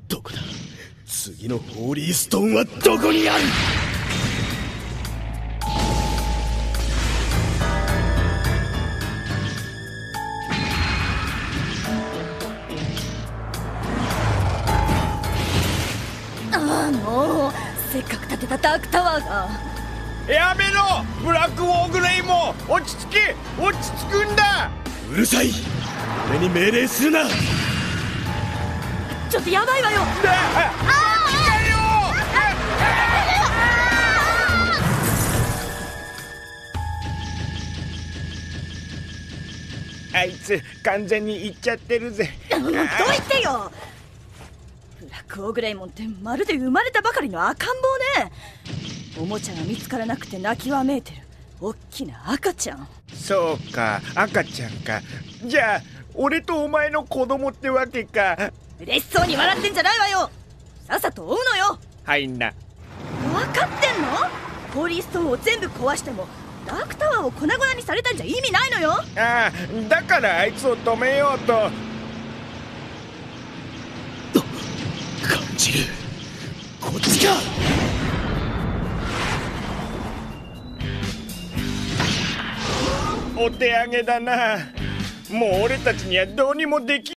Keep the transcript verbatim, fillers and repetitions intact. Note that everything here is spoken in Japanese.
どこだ。次のホーリーストーンはどこにある。 ああ、もうせっかく建てたダークタワーが。 やめろ、ブラックウォーグレイも。落ち着け、落ち着くんだ。 うるさい、俺に命令するな。 ちょっとやばいわよ。 あいつ完全にいっちゃってるぜ。 どいてよ。ブラックオーグレイモンってまるで生まれたばかりの赤ん坊ね。おもちゃが見つからなくて泣きわめいてるおっきな赤ちゃん。 そうか、赤ちゃんか。じゃあ俺とお前の子供ってわけか。 嬉しそうに笑ってんじゃないわよ。さっさと追うのよ。 入んな。 分かってんの？ホーリーストーンを全部壊してもダークタワーを粉々にされたんじゃ意味ないのよ。 ああ、だからあいつを止めようと。 感じる。こっちか。 お手上げだな。もう俺たちにはどうにもでき